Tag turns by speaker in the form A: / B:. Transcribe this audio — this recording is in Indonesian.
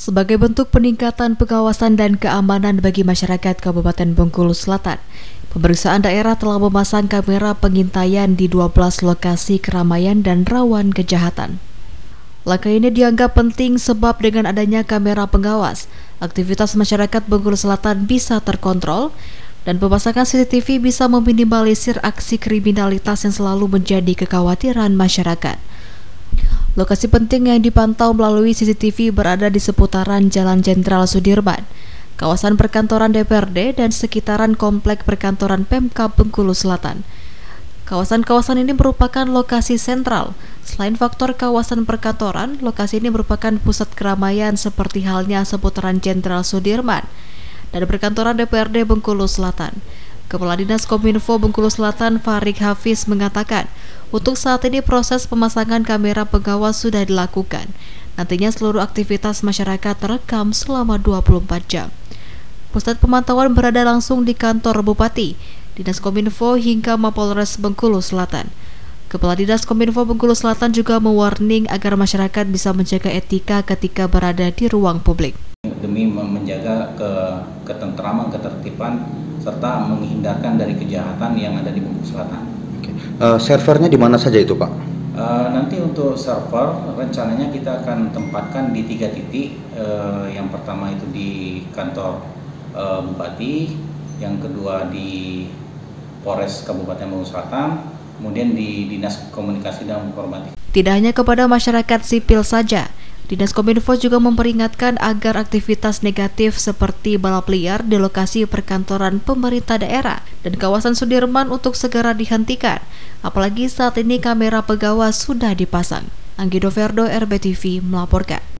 A: Sebagai bentuk peningkatan pengawasan dan keamanan bagi masyarakat Kabupaten Bengkulu Selatan, pemeriksaan daerah telah memasang kamera pengintaian di 12 lokasi keramaian dan rawan kejahatan. Langkah ini dianggap penting sebab dengan adanya kamera pengawas, aktivitas masyarakat Bengkulu Selatan bisa terkontrol dan pemasangan CCTV bisa meminimalisir aksi kriminalitas yang selalu menjadi kekhawatiran masyarakat. Lokasi penting yang dipantau melalui CCTV berada di seputaran Jalan Jenderal Sudirman, kawasan perkantoran DPRD, dan sekitaran komplek perkantoran Pemkab Bengkulu Selatan. Kawasan-kawasan ini merupakan lokasi sentral. Selain faktor kawasan perkantoran, lokasi ini merupakan pusat keramaian seperti halnya seputaran Jenderal Sudirman dan perkantoran DPRD Bengkulu Selatan. Kepala Dinas Kominfo Bengkulu Selatan Farik Hafiz mengatakan, untuk saat ini proses pemasangan kamera pengawas sudah dilakukan. Nantinya seluruh aktivitas masyarakat terekam selama 24 jam. Pusat pemantauan berada langsung di kantor Bupati, Dinas Kominfo hingga Mapolres Bengkulu Selatan. Kepala Dinas Kominfo Bengkulu Selatan juga mewarning agar masyarakat bisa menjaga etika ketika berada di ruang publik.
B: Demi menjaga ketentraman, ketertiban, serta menghindarkan dari kejahatan yang ada di Bengkulu Selatan.
C: Servernya di mana saja itu, Pak?
B: Nanti untuk server rencananya kita akan tempatkan di 3 titik. Yang pertama itu di kantor Bupati, yang kedua di Polres Kabupaten Bengkulu Selatan, kemudian di Dinas Komunikasi dan Informatika.
A: Tidak hanya kepada masyarakat sipil saja, Dinas Kominfo juga memperingatkan agar aktivitas negatif seperti balap liar di lokasi perkantoran pemerintah daerah dan kawasan Sudirman untuk segera dihentikan, apalagi saat ini kamera pengawas sudah dipasang. Anggido Verdo, RBTV melaporkan.